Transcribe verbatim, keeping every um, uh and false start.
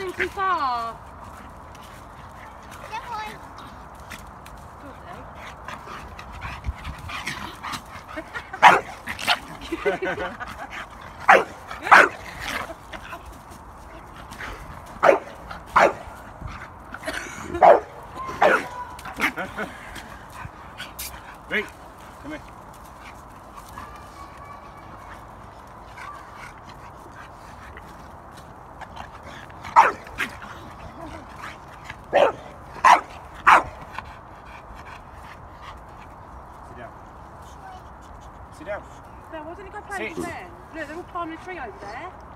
running too far. Yeah, boy. Wait, come here. Sit down. Sit down. Now, why don't you go play Sit. with them? Look, they're all climbing the tree over there.